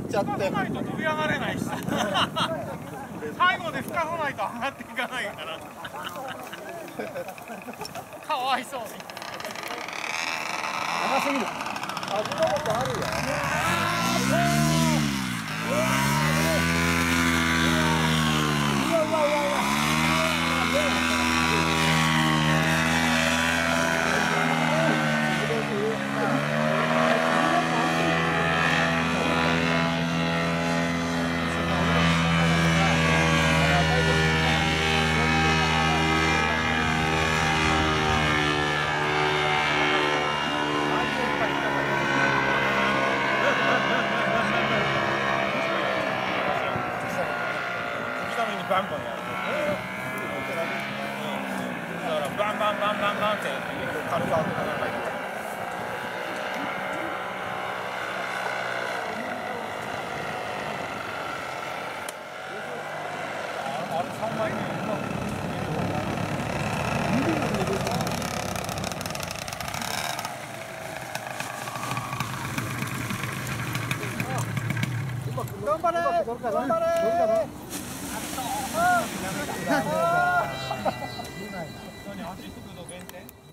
ちゃって。 ないと飛び上がれないしさ。最後で吹かさないと上がっていかないから。かわいそうに。 長すぎる。あ、そんなことあるよ。 バンバンやる。だからバンバンバンバンバンって軽く上げながら。あれ3枚目。頑張れ。頑張れ。足速度減点。